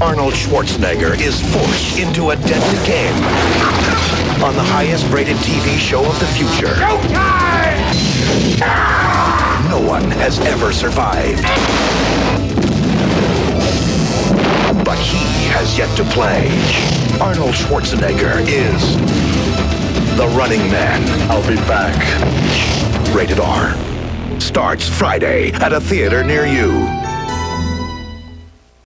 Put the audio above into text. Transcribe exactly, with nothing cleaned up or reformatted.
Arnold Schwarzenegger is forced into a deadly game on the highest-rated T V show of the future. Showtime! No one has ever survived. But he has yet to play. Arnold Schwarzenegger is the Running Man. I'll be back. Rated R. Starts Friday at a theater near you.